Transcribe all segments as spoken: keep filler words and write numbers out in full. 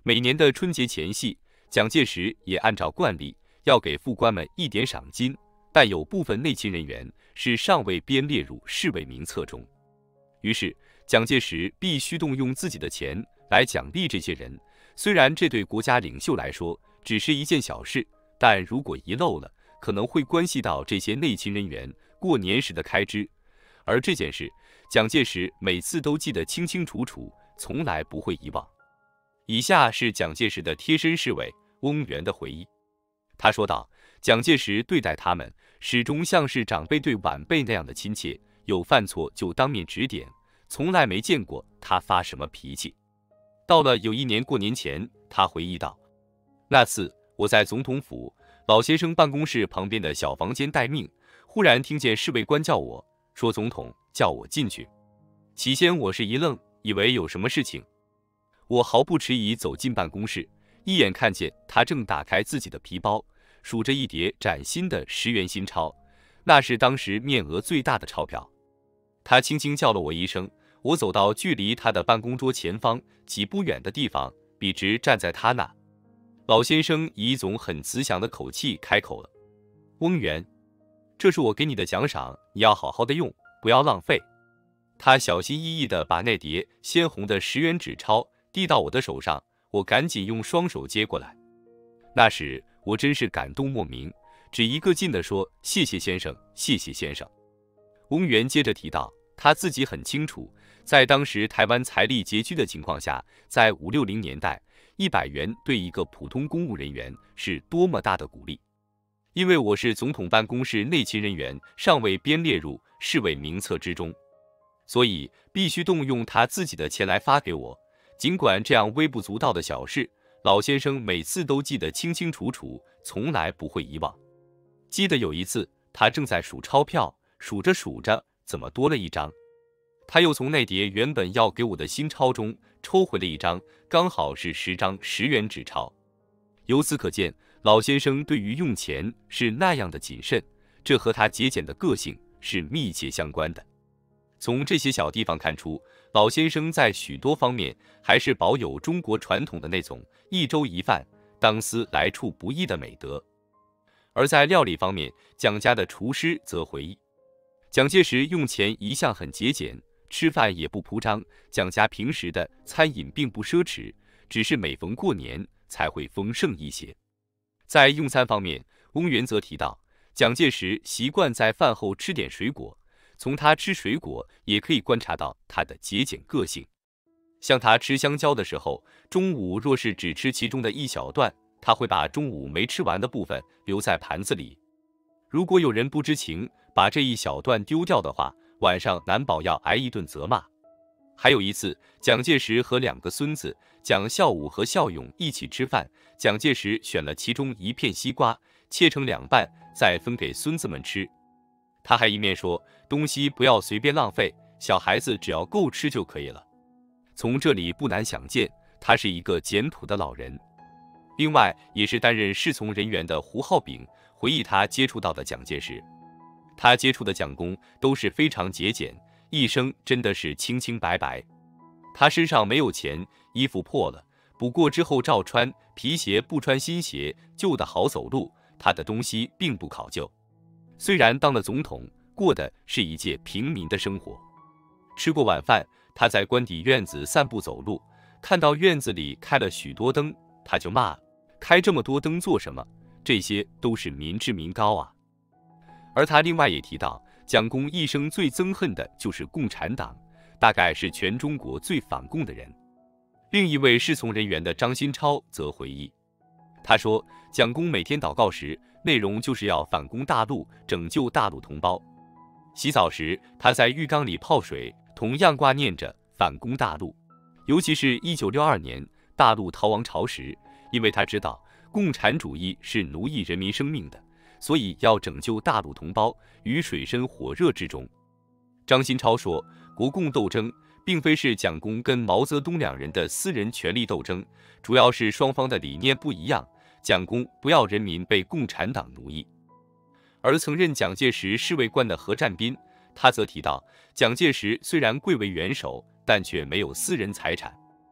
每年的春节前夕，蒋介石也按照惯例要给副官们一点赏金，但有部分内勤人员是尚未编列入侍卫名册中。于是，蒋介石必须动用自己的钱来奖励这些人。虽然这对国家领袖来说只是一件小事，但如果遗漏了，可能会关系到这些内勤人员过年时的开支。而这件事，蒋介石每次都记得清清楚楚，从来不会遗忘。以下是蒋介石的贴身侍卫翁源的回忆。他说道，蒋介石对待他们始终像是长辈对晚辈那样的亲切，有犯错就当面指点，从来没见过他发什么脾气。到了有一年过年前，他回忆道，那次我在总统府老先生办公室旁边的小房间待命，忽然听见侍卫官叫我，说总统叫我进去。起先我是一愣，以为有什么事情。我毫不迟疑走进办公室，一眼看见他正打开自己的皮包，数着一叠崭新的十元新钞，那是当时面额最大的钞票。他轻轻叫了我一声，我走到距离他的办公桌前方几步远的地方，笔直站在他那。老先生以一种很慈祥的口气开口了，翁源，这是我给你的奖赏，你要好好的用，不要浪费。他小心翼翼地把那叠鲜红的十元纸钞递到我的手上，我赶紧用双手接过来。那时我真是感动莫名，只一个劲地说，谢谢先生，谢谢先生。翁源接着提到，他自己很清楚，在当时台湾财力拮据的情况下，在五六零年代，一百元对一个普通公务人员是多么大的鼓励。因为我是总统办公室内勤人员，尚未编列入侍卫名册之中，所以必须动用他自己的钱来发给我。尽管这样微不足道的小事，老先生每次都记得清清楚楚，从来不会遗忘。记得有一次，他正在数钞票，数着数着，怎么多了一张？他又从那叠原本要给我的新钞中抽回了一张，刚好是十张十元纸钞。由此可见，老先生对于用钱是那样的谨慎，这和他节俭的个性是密切相关的。从这些小地方看出，老先生在许多方面还是保有中国传统的那种一粥一饭，当思来处不易的美德。而在料理方面，蒋家的厨师则回忆，蒋介石用钱一向很节俭，吃饭也不铺张，蒋家平时的餐饮并不奢侈，只是每逢过年才会丰盛一些。在用餐方面，翁源则提到，蒋介石习惯在饭后吃点水果，从他吃水果也可以观察到他的节俭个性。像他吃香蕉的时候，中午若是只吃其中的一小段，他会把中午没吃完的部分留在盘子里。如果有人不知情，把这一小段丢掉的话，晚上难保要挨一顿责骂。还有一次，蒋介石和两个孙子蒋孝武和孝勇一起吃饭，蒋介石选了其中一片西瓜，切成两半，再分给孙子们吃。他还一面说，东西不要随便浪费，小孩子只要够吃就可以了。从这里不难想见，他是一个简朴的老人。另外，也是担任侍从人员的胡浩炳回忆他接触到的蒋介石，他接触的蒋公都是非常节俭，一生真的是清清白白。他身上没有钱，衣服破了，不过之后照穿，皮鞋不穿新鞋，旧的好走路，他的东西并不考究。虽然当了总统，过的是一介平民的生活。吃过晚饭，他在官邸院子散步走路，看到院子里开了许多灯，他就骂，开这么多灯做什么？这些都是民脂民膏啊。而他另外也提到，蒋公一生最憎恨的就是共产党，大概是全中国最反共的人。另一位侍从人员的张新超则回忆，他说，蒋公每天祷告时，内容就是要反攻大陆，拯救大陆同胞。洗澡时，他在浴缸里泡水，同样挂念着反攻大陆。尤其是一九六二年大陆逃亡潮时，因为他知道共产主义是奴役人民生命的，所以要拯救大陆同胞于水深火热之中。张新超说，国共斗争并非是蒋公跟毛泽东两人的私人权力斗争，主要是双方的理念不一样，蒋公不要人民被共产党奴役。而曾任蒋介石侍卫官的何占斌，他则提到，蒋介石虽然贵为元首，但却没有私人财产。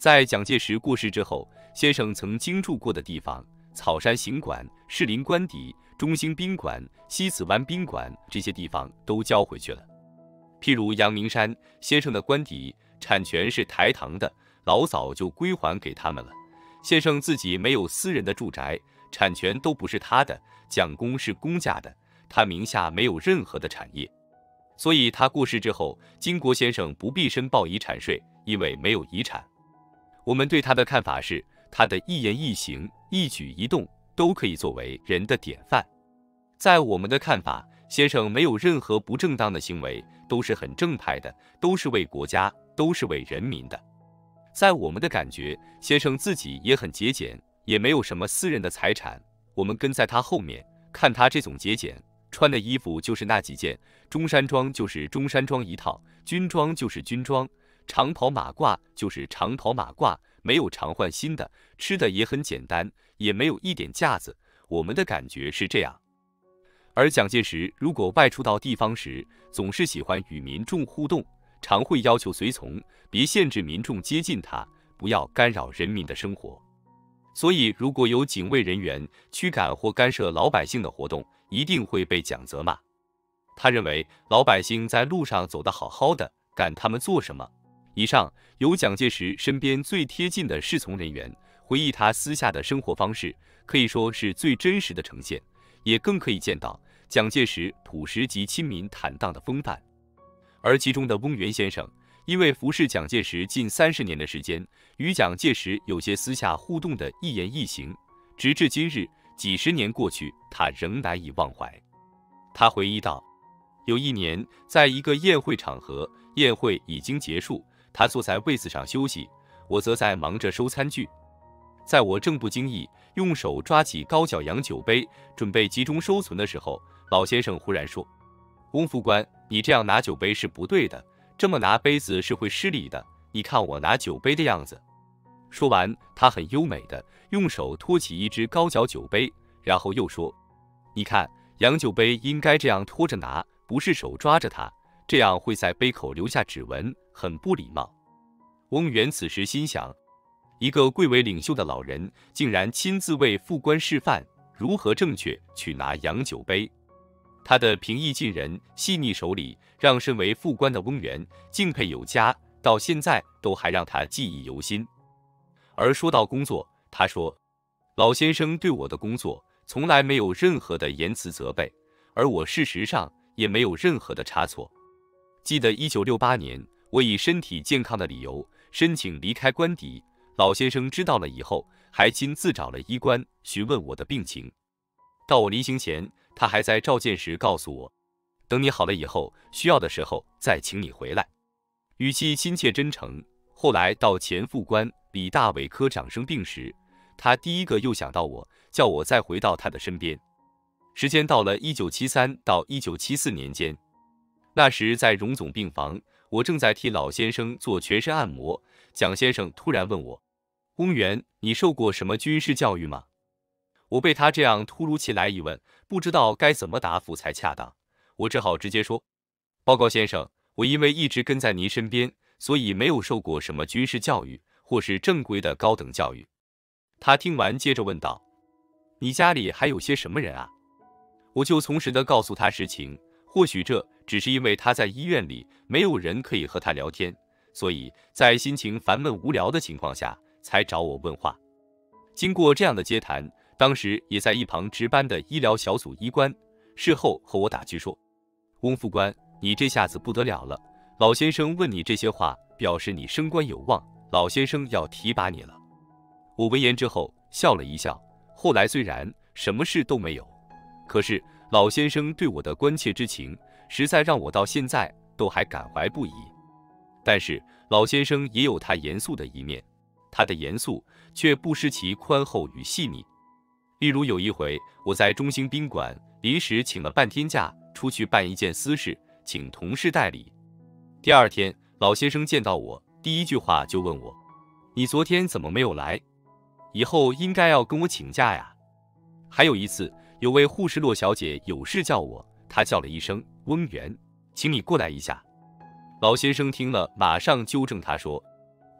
在蒋介石过世之后，先生曾经住过的地方，草山行馆、士林官邸、中兴宾馆、西子湾宾馆这些地方都交回去了。譬如阳明山，先生的官邸产权是台糖的，老早就归还给他们了。先生自己没有私人的住宅，产权都不是他的，蒋公是公家的，他名下没有任何的产业。所以他过世之后，经国先生不必申报遗产税，因为没有遗产。我们对他的看法是，他的一言一行、一举一动都可以作为人的典范。在我们的看法，先生没有任何不正当的行为，都是很正派的，都是为国家，都是为人民的。在我们的感觉，先生自己也很节俭，也没有什么私人的财产。我们跟在他后面，看他这种节俭，穿的衣服就是那几件，中山装就是中山装一套，军装就是军装，长袍马褂就是长袍马褂，没有常换新的，吃的也很简单，也没有一点架子。我们的感觉是这样。而蒋介石如果外出到地方时，总是喜欢与民众互动，常会要求随从别限制民众接近他，不要干扰人民的生活。所以如果有警卫人员驱赶或干涉老百姓的活动，一定会被蒋责骂。他认为老百姓在路上走得好好的，赶他们做什么？以上由蒋介石身边最贴近的侍从人员回忆他私下的生活方式，可以说是最真实的呈现，也更可以见到蒋介石朴实及亲民坦荡的风范。而其中的翁源先生，因为服侍蒋介石近三十年的时间，与蒋介石有些私下互动的一言一行，直至今日几十年过去，他仍难以忘怀。他回忆道，有一年在一个宴会场合，宴会已经结束，他坐在位子上休息，我则在忙着收餐具。在我正不经意用手抓起高脚洋酒杯，准备集中收存的时候，老先生忽然说，翁副官，你这样拿酒杯是不对的，这么拿杯子是会失礼的，你看我拿酒杯的样子。说完，他很优美的用手托起一只高脚酒杯，然后又说，你看洋酒杯应该这样托着拿，不是手抓着它，这样会在杯口留下指纹，很不礼貌。翁源此时心想，一个贵为领袖的老人，竟然亲自为副官示范如何正确去拿洋酒杯。他的平易近人、细腻守礼，让身为副官的翁源敬佩有加，到现在都还让他记忆犹新。而说到工作，他说，老先生对我的工作从来没有任何的言辞责备，而我事实上也没有任何的差错。记得一九六八年，我以身体健康的理由申请离开官邸，老先生知道了以后，还亲自找了医官询问我的病情。到我离行前，他还在召见时告诉我，等你好了以后，需要的时候再请你回来，语气亲切真诚。后来到前副官李大伟科长生病时，他第一个又想到我，叫我再回到他的身边。时间到了一九七三到一九七四年间，那时在荣总病房，我正在替老先生做全身按摩，蒋先生突然问我，翁源，你受过什么军事教育吗？我被他这样突如其来一问，不知道该怎么答复才恰当，我只好直接说，报告先生，我因为一直跟在您身边，所以没有受过什么军事教育或是正规的高等教育。他听完接着问道，你家里还有些什么人啊？我就从实地告诉他实情，或许这只是因为他在医院里没有人可以和他聊天，所以在心情烦闷无聊的情况下才找我问话。经过这样的接谈，当时也在一旁值班的医疗小组医官事后和我打趣说，翁副官，你这下子不得了了，老先生问你这些话，表示你升官有望，老先生要提拔你了。我闻言之后笑了一笑，后来虽然什么事都没有，可是老先生对我的关切之情，实在让我到现在都还感怀不已。但是老先生也有他严肃的一面，他的严肃却不失其宽厚与细腻。例如有一回，我在中兴宾馆临时请了半天假，出去办一件私事，请同事代理。第二天，老先生见到我，第一句话就问我，你昨天怎么没有来？以后应该要跟我请假呀。还有一次，有位护士洛小姐有事叫我，她叫了一声，翁源，请你过来一下。老先生听了，马上纠正她说，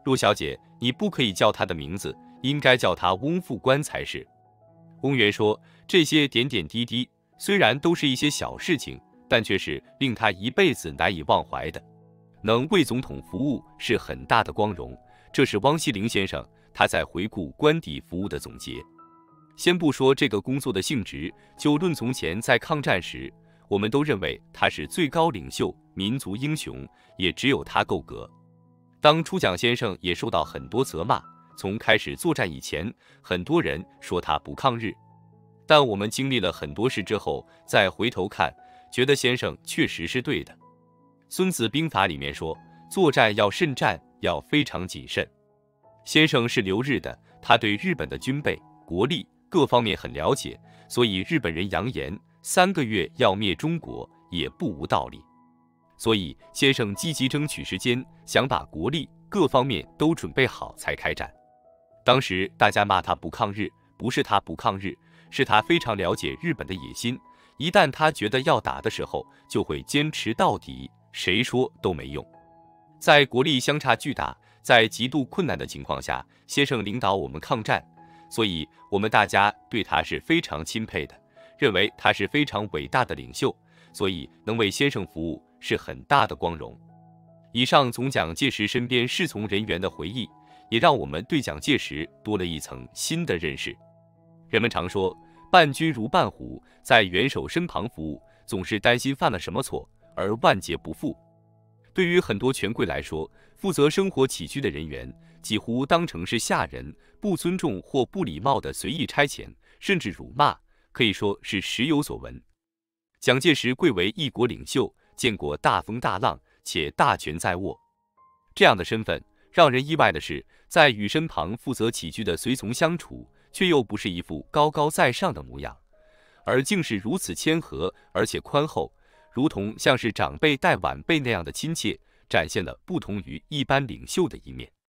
陆小姐，你不可以叫他的名字，应该叫他翁副官才是。翁元说，这些点点滴滴虽然都是一些小事情，但却是令他一辈子难以忘怀的。能为总统服务是很大的光荣，这是汪希龄先生他在回顾官邸服务的总结。先不说这个工作的性质，就论从前在抗战时，我们都认为他是最高领袖、民族英雄，也只有他够格。当初蒋先生也受到很多责骂，从开始作战以前，很多人说他不抗日，但我们经历了很多事之后，再回头看，觉得先生确实是对的。孙子兵法里面说，作战要慎战，要非常谨慎。先生是留日的，他对日本的军备、国力各方面很了解，所以日本人扬言三个月要灭中国也不无道理。所以先生积极争取时间，想把国力各方面都准备好才开战。当时大家骂他不抗日，不是他不抗日，是他非常了解日本的野心，一旦他觉得要打的时候，就会坚持到底，谁说都没用。在国力相差巨大，在极度困难的情况下，先生领导我们抗战，所以我们大家对他是非常钦佩的，认为他是非常伟大的领袖，所以能为先生服务是很大的光荣。以上从蒋介石身边侍从人员的回忆，也让我们对蒋介石多了一层新的认识。人们常说，伴君如伴虎，在元首身旁服务，总是担心犯了什么错，而万劫不复。对于很多权贵来说，负责生活起居的人员几乎当成是下人，不尊重或不礼貌的随意差遣，甚至辱骂，可以说是时有所闻。蒋介石贵为一国领袖，见过大风大浪，且大权在握。这样的身份，让人意外的是，在与身旁负责起居的随从相处，却又不是一副高高在上的模样，而竟是如此谦和而且宽厚，如同像是长辈待晚辈那样的亲切，展现了不同于一般领袖的一面。